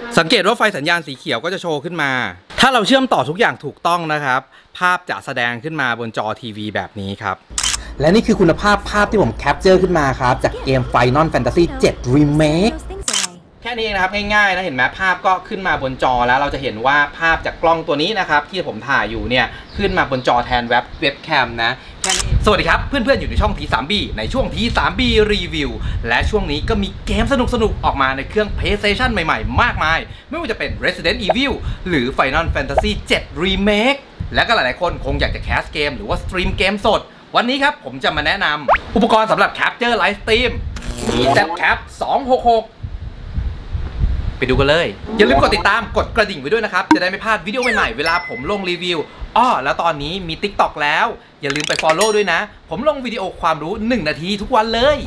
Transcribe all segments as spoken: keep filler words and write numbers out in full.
สังเกตว่าไฟสัญญาณสีเขียวก็จะโชว์ขึ้นมาถ้าเราเชื่อมต่อทุกอย่างถูกต้องนะครับภาพจะแสดงขึ้นมาบนจอทีวีแบบนี้ครับและนี่คือคุณภาพภาพที่ผมแคปเจอร์ขึ้นมาครับจากเกม Final Fantasy เซเว่น Remake แค่นี้เองนะครับง่ายๆนะเห็นไหมภาพก็ขึ้นมาบนจอแล้วเราจะเห็นว่าภาพจากกล้องตัวนี้นะครับที่ผมถ่ายอยู่เนี่ยขึ้นมาบนจอแทนเว็บเว็บแคมนะแค่นี้สวัสดีครับเพื่อนๆอยู่ในช่อง ที ทรี บี ในช่วง ที ทรี บี รีวิวและช่วงนี้ก็มีเกมสนุกๆออกมาในเครื่อง PlayStation ใหม่ๆมากมายไม่ว่าจะเป็น Resident Evil หรือ Final Fantasy เซเว่น Remake และก็หลายๆคนคงอยากจะแคสเกมหรือว่าสตรีมเกมสดวันนี้ครับผมจะมาแนะนำอุปกรณ์สำหรับ Capture Live Stream มี ZCap สองหกหกไปดูกันเลยอย่าลืมกดติดตามกดกระดิ่งไว้ด้วยนะครับจะได้ไม่พลาดวิดีโอใหม่ๆเวลาผมลงรีวิวอ้อแล้วตอนนี้มี TikTok แล้วอย่าลืมไป Follow ด้วยนะผมลงวิดีโอความรู้หนึ่งนาทีทุกวันเลย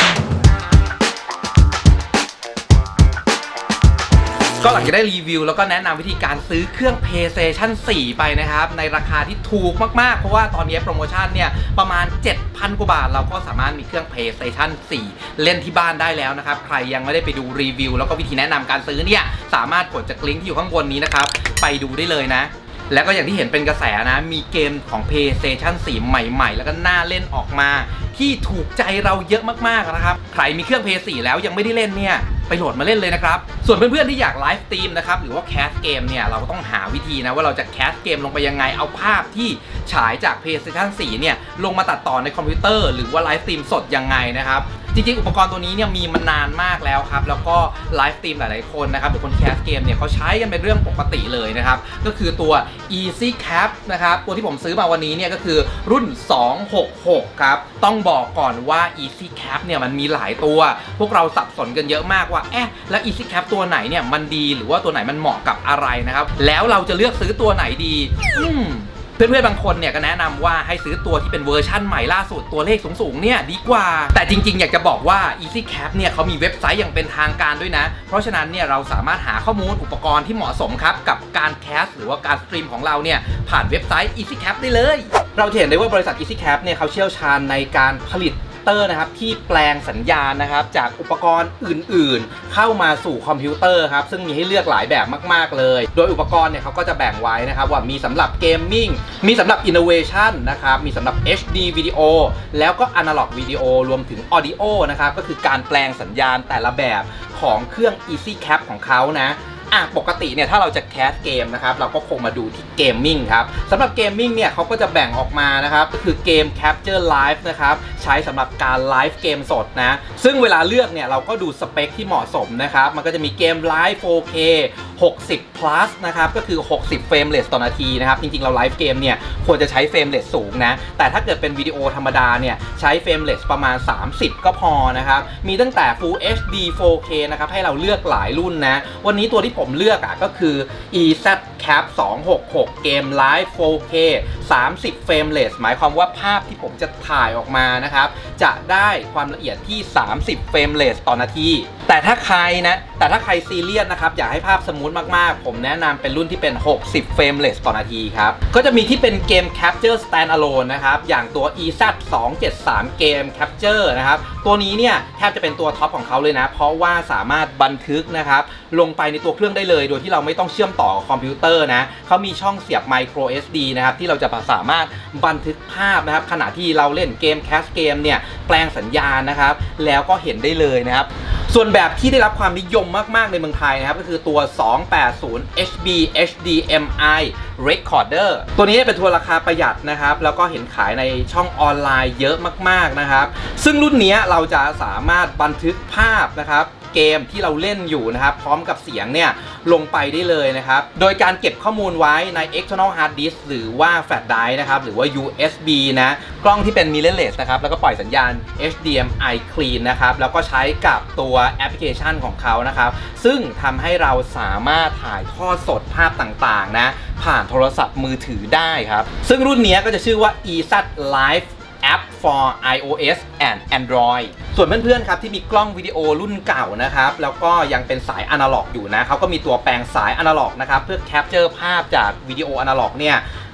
ก็หลังจากได้รีวิวแล้วก็แนะนำวิธีการซื้อเครื่อง PlayStation โฟร์ ไปนะครับในราคาที่ถูกมากๆเพราะว่าตอนนี้โปรโมชั่นเนี่ยประมาณ เจ็ดพัน กว่าบาทเราก็สามารถมีเครื่อง PlayStation โฟร์ เล่นที่บ้านได้แล้วนะครับใครยังไม่ได้ไปดูรีวิวแล้วก็วิธีแนะนำการซื้อเนี่ยสามารถกดจากลิงก์ที่อยู่ข้างบนนี้นะครับไปดูได้เลยนะแล้วก็อย่างที่เห็นเป็นกระแสนะมีเกมของ PlayStation โฟร์ ใหม่ๆแล้วก็น่าเล่นออกมาที่ถูกใจเราเยอะมากๆนะครับใครมีเครื่อง พี เอส โฟร์ แล้วยังไม่ได้เล่นเนี่ยไปโหลดมาเล่นเลยนะครับส่วนเพื่อนๆที่อยากไลฟ์สตรีมนะครับหรือว่าแคสเกมเนี่ยเราก็ต้องหาวิธีนะว่าเราจะแคสเกมลงไปยังไงเอาภาพที่ฉายจาก PlayStation โฟร์ เนี่ยลงมาตัดต่อในคอมพิวเตอร์หรือว่าไลฟ์สตรีมสดยังไงนะครับจริงๆอุปกรณ์ตัวนี้เนี่ยมีมานานมากแล้วครับแล้วก็ไลฟ์สตรีมหลายๆคนนะครับหรือคนแคสเกมเนี่ยเขาใช้กันเป็นเรื่องปกติเลยนะครับก็คือตัว EasyCap นะครับตัวที่ผมซื้อมาวันนี้เนี่ยก็คือรุ่นสองหกหกครับต้องบอกก่อนว่า EasyCap เนี่ยมันมีหลายตัวพวกเราสับสนกันเยอะมากว่าเอ๊ะแล้ว EasyCap ตัวไหนเนี่ยมันดีหรือว่าตัวไหนมันเหมาะกับอะไรนะครับแล้วเราจะเลือกซื้อตัวไหนดีอืมเพื่อนๆบางคนเนี่ยก็แนะนำว่าให้ซื้อตัวที่เป็นเวอร์ชั่นใหม่ล่าสุดตัวเลขสูงๆเนี่ยดีกว่าแต่จริงๆอยากจะบอกว่า EasyCap เนี่ยเขามีเว็บไซต์อย่างเป็นทางการด้วยนะเพราะฉะนั้นเนี่ยเราสามารถหาข้อมูลอุปกรณ์ที่เหมาะสมครับกับการแคสหรือว่าการสตรีมของเราเนี่ยผ่านเว็บไซต์ EasyCap ได้เลยเราเห็นได้ว่าบริษัท EasyCap เนี่ยเขาเชี่ยวชาญในการผลิตนะครับที่แปลงสัญญาณนะครับจากอุปกรณ์อื่นๆเข้ามาสู่คอมพิวเตอร์ครับซึ่งมีให้เลือกหลายแบบมากๆเลยโดยอุปกรณ์เนี่ยเขาก็จะแบ่งไว้นะครับว่ามีสำหรับเกมมิ่งมีสำหรับ Innovation นะครับมีสำหรับ เอช ดี วิดีโอแล้วก็ Analog วิดีโอรวมถึง Audio นะครับก็คือการแปลงสัญญาณแต่ละแบบของเครื่อง EasyCap ของเขานะอ่ะปกติเนี่ยถ้าเราจะแคสเกมนะครับเราก็คงมาดูที่เกมมิ่งครับสำหรับเกมมิ่งเนี่ยเขาก็จะแบ่งออกมานะครับก็คือเกม Capture Live นะครับใช้สำหรับการไลฟ์เกมสดนะซึ่งเวลาเลือกเนี่ยเราก็ดูสเปคที่เหมาะสมนะครับมันก็จะมีเกมไลฟ์ โฟร์เค หกสิบ plus นะครับก็คือหกสิบเฟรมเรทต่อนาทีนะครับจริงๆเราไลฟ์เกมเนี่ยควรจะใช้เฟรมเรทสูงนะแต่ถ้าเกิดเป็นวิดีโอธรรมดาเนี่ยใช้เฟรมเรทประมาณสามสิบก็พอนะครับมีตั้งแต่ Full เอช ดี โฟร์เค นะครับให้เราเลือกหลายรุ่นนะวันนี้ตัวที่ผมเลือกอ่ะก็คือ EasyCap สองหกหกเกมไลฟ์ โฟร์เค สามสิบเฟรมเรทหมายความว่าภาพที่ผมจะถ่ายออกมานะครับจะได้ความละเอียดที่สามสิบเฟรมเรทต่อนาทีแต่ถ้าใครนะแต่ถ้าใครซีเรียสนะครับอยากให้ภาพสมูทมากๆผมแนะนำเป็นรุ่นที่เป็นหกสิบเฟรมเรทต่อนาทีครับก็จะมีที่เป็นเกม Capture Standalone นะครับอย่างตัว อี แซด สองเจ็ดสาม เกม Capture นะครับตัวนี้เนี่ยแทบจะเป็นตัวท็อปของเขาเลยนะเพราะว่าสามารถบันทึกนะครับลงไปในตัวเครื่องได้เลยโดยที่เราไม่ต้องเชื่อมต่อคอมพิวเตอร์นะเขามีช่องเสียบ Micro เอส ดี นะครับที่เราจะสามารถบันทึกภาพนะครับขณะที่เราเล่นเกมแคสเกมเนี่ยแปลงสัญญาณนะครับแล้วก็เห็นได้เลยนะครับส่วนแบบที่ได้รับความนิยมมากๆในเมืองไทยนะครับก็คือตัวสองแปดศูนย์ เอช บี เอช ดี เอ็ม ไอ Recorder ตัวนี้เป็นตัวราคาประหยัดนะครับแล้วก็เห็นขายในช่องออนไลน์เยอะมากๆนะครับซึ่งรุ่นนี้เราจะสามารถบันทึกภาพนะครับเกมที่เราเล่นอยู่นะครับพร้อมกับเสียงเนี่ยลงไปได้เลยนะครับโดยการเก็บข้อมูลไว้ใน external hard disk หรือว่า flash drive นะครับหรือว่า ยู เอส บี นะกล้องที่เป็น mirrorless นะครับแล้วก็ปล่อยสัญญาณ เอช ดี เอ็ม ไอ clean นะครับแล้วก็ใช้กับตัวแอปพลิเคชันของเขานะครับซึ่งทำให้เราสามารถถ่ายทอดสดภาพต่างๆนะผ่านโทรศัพท์มือถือได้ครับซึ่งรุ่นนี้ก็จะชื่อว่า EasyCap Live App for iOS and Android ส่วนเพื่อนๆครับที่มีกล้องวิดีโอรุ่นเก่านะครับแล้วก็ยังเป็นสายอนาล็อกอยู่นะเขาก็มีตัวแปลงสายอนาล็อกนะครับเพื่อแคปเจอร์ภาพจากวิดีโออนาล็อกเนี่ย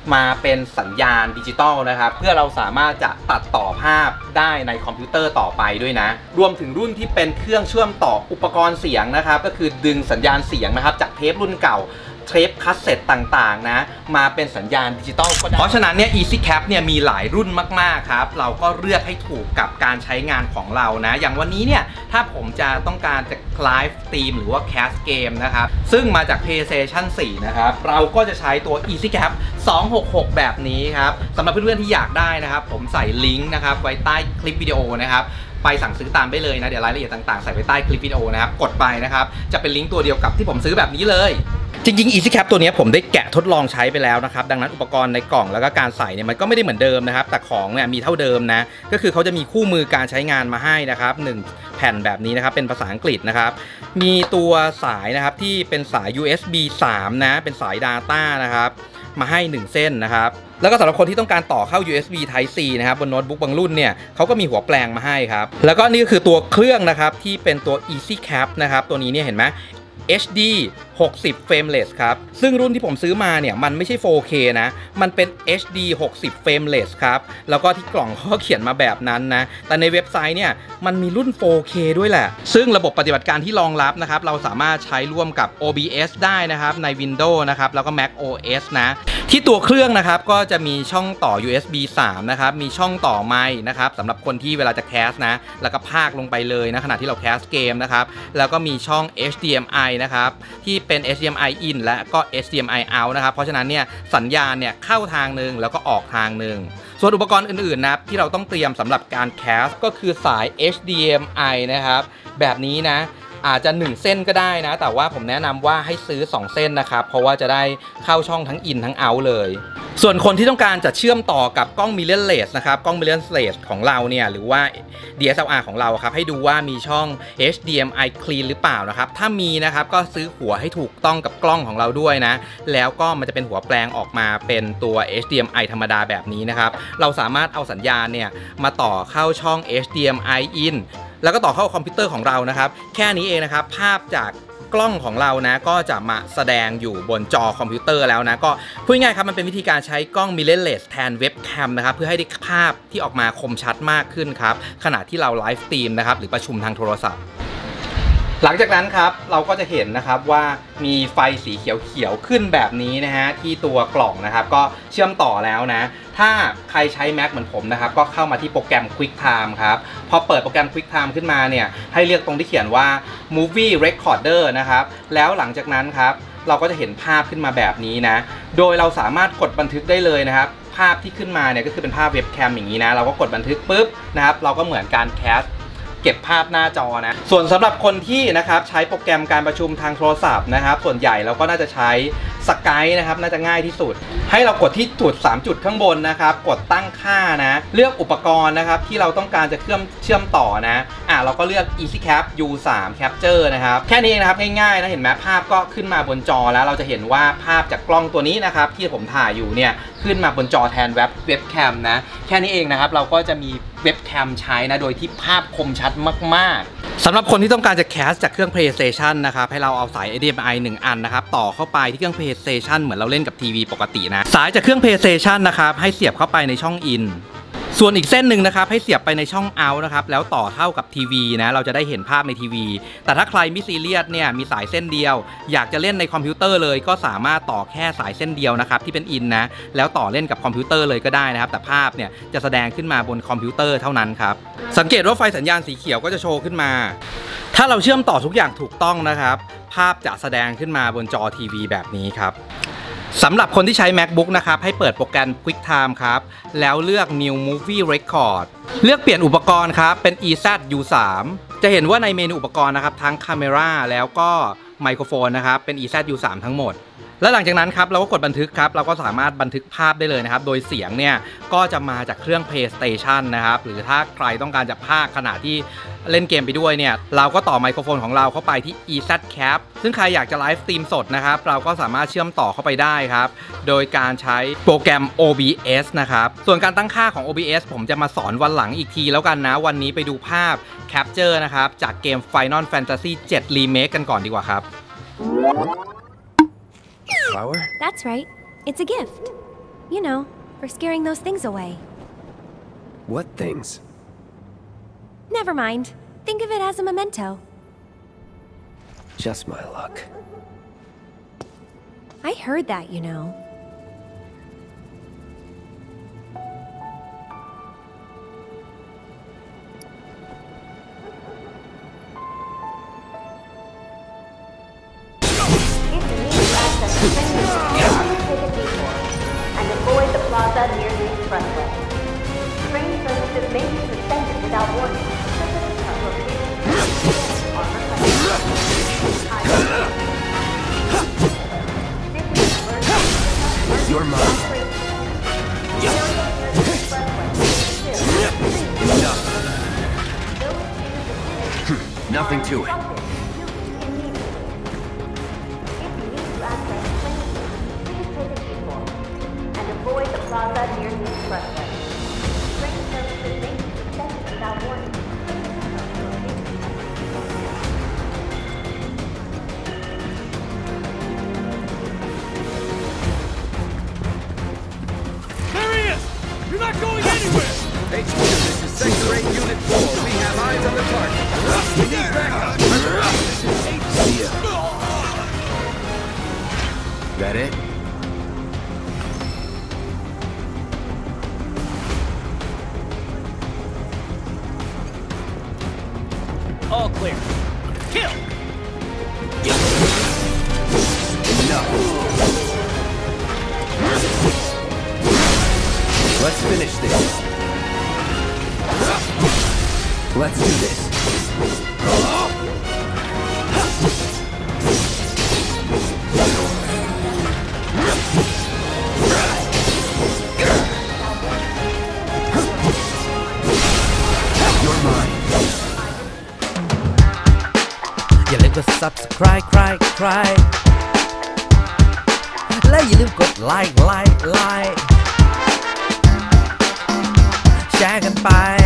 มาเป็นสัญญาณดิจิตอลนะครับเพื่อเราสามารถจะตัดต่อภาพได้ในคอมพิวเตอร์ต่อไปด้วยนะรวมถึงรุ่นที่เป็นเครื่องเชื่อมต่ออุปกรณ์เสียงนะครับก็คือดึงสัญญาณเสียงนะครับจากเทปรุ่นเก่าเทปคัสเซ็ตต่างๆนะมาเป็นสัญญาณดิจิตอลก็ได้เพราะฉะนั้นเนี่ย EasyCap เนี่ยมีหลายรุ่นมากๆครับเราก็เลือกให้ถูกกับการใช้งานของเรานะอย่างวันนี้เนี่ยถ้าผมจะต้องการจะไลฟ์สตรีมหรือว่าแคสเกมนะครับซึ่งมาจาก PlayStation โฟร์ นะครับเราก็จะใช้ตัว EasyCap สองหกหกแบบนี้ครับสำหรับเพื่อนๆที่อยากได้นะครับผมใส่ลิงก์นะครับไว้ใต้คลิปวิดีโอนะครับไปสั่งซื้อตามได้เลยนะเดี๋ยวรายละเอียดต่างๆใส่ไว้ใต้คลิปวิดีโอนะครับกดไปนะครับจะเป็นลิงก์ตัวเดียวกับที่ผมซื้อแบบนี้เลยจริงๆ EasyCap ตัวนี้ผมได้แกะทดลองใช้ไปแล้วนะครับดังนั้นอุปกรณ์ในกล่องแล้วก็การใส่เนี่ยมันก็ไม่ได้เหมือนเดิมนะครับแต่ของเนี่ยมีเท่าเดิมนะก็คือเขาจะมีคู่มือการใช้งานมาให้นะครับหนึ่งแผ่นแบบนี้นะครับเป็นภาษาอังกฤษนะครับมีตัวสายนะครับที่เป็นสาย ยู เอส บี สาม นะเป็นสาย Data นะครับมาให้หนึ่งเส้นนะครับแล้วก็สำหรับคนที่ต้องการต่อเข้า ยู เอส บี Type C นะครับบนโน้ตบุ๊กบางรุ่นเนี่ยเขาก็มีหัวแปลงมาให้ครับแล้วก็นี่ก็คือตัวเครื่องนะครับที่เป็นตัว EasyCap นะครับตัวนี้เนี่ยเห็นไหมเอช ดี หกสิบ Frameless ครับซึ่งรุ่นที่ผมซื้อมาเนี่ยมันไม่ใช่ โฟร์เค นะมันเป็น เอช ดี หกสิบ Frameless ครับแล้วก็ที่กล่องเขาเขียนมาแบบนั้นนะแต่ในเว็บไซต์เนี่ยมันมีรุ่น โฟร์เค ด้วยแหละซึ่งระบบปฏิบัติการที่รองรับนะครับเราสามารถใช้ร่วมกับ โอ บี เอส ได้นะครับใน Windows นะครับแล้วก็ Mac โอ เอส นะที่ตัวเครื่องนะครับก็จะมีช่องต่อ ยู เอส บี สาม นะครับมีช่องต่อไมค์นะครับสำหรับคนที่เวลาจะแคสนะแล้วก็พากลงไปเลยนะขณะที่เราแคสเกมนะครับแล้วก็มีช่อง เอช ดี เอ็ม ไอ นะครับที่เป็น เอช ดี เอ็ม ไอ in และก็ เอช ดี เอ็ม ไอ out นะครับเพราะฉะนั้นเนี่ยสัญญาณเนี่ยเข้าทางหนึ่งแล้วก็ออกทางหนึ่งส่วนอุปกรณ์อื่นๆนะที่เราต้องเตรียมสำหรับการแคสก็คือสาย เอช ดี เอ็ม ไอ นะครับแบบนี้นะอาจจะหนึ่งเส้นก็ได้นะแต่ว่าผมแนะนำว่าให้ซื้อสองเส้นนะครับเพราะว่าจะได้เข้าช่องทั้ง in ทั้ง out เลยส่วนคนที่ต้องการจะเชื่อมต่อกับกล้อง mirrorless นะครับกล้อง mirrorless ของเราเนี่ยหรือว่า ดี เอส แอล อาร์ ของเราครับให้ดูว่ามีช่อง เอช ดี เอ็ม ไอ clean หรือเปล่านะครับถ้ามีนะครับก็ซื้อหัวให้ถูกต้องกับกล้องของเราด้วยนะแล้วก็มันจะเป็นหัวแปลงออกมาเป็นตัว เอช ดี เอ็ม ไอ ธรรมดาแบบนี้นะครับเราสามารถเอาสัญญาณเนี่ยมาต่อเข้าช่อง เอช ดี เอ็ม ไอ inแล้วก็ต่อเข้าคอมพิวเตอร์ของเรานะครับแค่นี้เองนะครับภาพจากกล้องของเรานะก็จะมาแสดงอยู่บนจอคอมพิวเตอร์แล้วนะก็พูดง่ายๆครับมันเป็นวิธีการใช้กล้อง mirrorless แทนเว็บแคมนะครับเพื่อให้ได้ภาพที่ออกมาคมชัดมากขึ้นครับขณะที่เราไลฟ์สตรีมนะครับหรือประชุมทางโทรศัพท์หลังจากนั้นครับเราก็จะเห็นนะครับว่ามีไฟสีเขียวๆขึ้นแบบนี้นะฮะที่ตัวกล่องนะครับก็เชื่อมต่อแล้วนะถ้าใครใช้ Mac เหมือนผมนะครับก็เข้ามาที่โปรแกรม QuickTime ครับพอเปิดโปรแกรม QuickTime ขึ้นมาเนี่ยให้เลือกตรงที่เขียนว่า Movie Recorder นะครับแล้วหลังจากนั้นครับเราก็จะเห็นภาพขึ้นมาแบบนี้นะโดยเราสามารถกดบันทึกได้เลยนะครับภาพที่ขึ้นมาเนี่ยก็คือเป็นภาพเว็บแคมอย่างนี้นะเราก็กดบันทึกปุ๊บนะครับเราก็เหมือนการแคสเก็บภาพหน้าจอนะส่วนสำหรับคนที่นะครับใช้โปรแกรมการประชุมทางโทรศัพท์นะครับส่วนใหญ่เราก็น่าจะใช้Skypeนะครับน่าจะง่ายที่สุดให้เรากดที่จุดสามจุดข้างบนนะครับกดตั้งค่านะเลือกอุปกรณ์นะครับที่เราต้องการจะเชื่อมเชื่อมต่อนะอ่ะเราก็เลือก EasyCap ยู ทรี Capture นะครับแค่นี้เองนะครับง่ายๆนะเห็นไหมภาพก็ขึ้นมาบนจอแล้วเราจะเห็นว่าภาพจากกล้องตัวนี้นะครับที่ผมถ่ายอยู่เนี่ยขึ้นมาบนจอแทนเว็บเว็บแคมนะแค่นี้เองนะครับเราก็จะมีเว็บแคมใช้นะโดยที่ภาพคมชัดมากๆสำหรับคนที่ต้องการจะแคสจากเครื่อง PlayStation นะครับให้เราเอาสาย เอช ดี เอ็ม ไอ หนึ่งอันนะครับต่อเข้าไปที่เครื่อง PlayStation เหมือนเราเล่นกับทีวีปกตินะสายจากเครื่อง PlayStation นะครับให้เสียบเข้าไปในช่อง In ส่วนอีกเส้นหนึ่งนะครับให้เสียบไปในช่อง Out นะครับแล้วต่อเข้ากับทีวีนะเราจะได้เห็นภาพในทีวีแต่ถ้าใครไม่ซีเรียสเนี่ยมีสายเส้นเดียวอยากจะเล่นในคอมพิวเตอร์เลยก็สามารถต่อแค่สายเส้นเดียวนะครับที่เป็น In นะแล้วต่อเล่นกับคอมพิวเตอร์เลยก็ได้นะครับแต่ภาพเนี่ยจะแสดงขึ้นมาบนคอมพิวเตอร์เท่านั้นครับสังเกตว่าไฟสัญญาณสีเขียวก็จะโชว์ขึ้นมาถ้าเราเชื่อมต่อทุกอย่างถูกต้องนะครับภาพจะแสดงขึ้นมาบนจอทีวีแบบนี้ครับสำหรับคนที่ใช้ MacBook นะครับให้เปิดโปรแกรม QuickTime ครับแล้วเลือก New Movie Record เลือกเปลี่ยนอุปกรณ์ครับเป็น อี แซด ยู ทรี จะเห็นว่าในเมนูอุปกรณ์นะครับทั้ง Camera แล้วก็ไมโครโฟนนะครับเป็น อี แซด ยู ทรี ทั้งหมดและหลังจากนั้นครับเราก็กดบันทึกครับเราก็สามารถบันทึกภาพได้เลยนะครับโดยเสียงเนี่ยก็จะมาจากเครื่อง PlayStation นะครับหรือถ้าใครต้องการจะพากย์ขณะที่เล่นเกมไปด้วยเนี่ยเราก็ต่อไมโครโฟนของเราเข้าไปที่ EasyCap ซึ่งใครอยากจะไลฟ์สตรีมสดนะครับเราก็สามารถเชื่อมต่อเข้าไปได้ครับโดยการใช้โปรแกรม โอ บี เอส นะครับส่วนการตั้งค่าของ โอ บี เอส ผมจะมาสอนวันหลังอีกทีแล้วกันนะวันนี้ไปดูภาพ Capture นะครับจากเกม Final Fantasy เซเว่น Remake กันก่อนดีกว่าครับ Flower? That's right. It's a gift. You know, for scaring those things away. What things? Never mind. Think of it as a memento. Just my luck. I heard that, you know. And avoid the plaza near the expressway. Train services may be suspended without warning. You're mine. Enough. Nothing to it. Avoid the plaza near the expressway. Train services may be suspended without warning. There he is! You're not going anywhere! H Q, this is Sector eight Unit four. We have eyes on the target. We need backup. This is H Q. See ya. That it? All clear. Kill! Enough. Let's finish this. Let's do this. You're mine. อย่าลืมกด subscribe ใครใครและอย่าลืมกดไลค์ไลค์ไลค์แชร์กันไป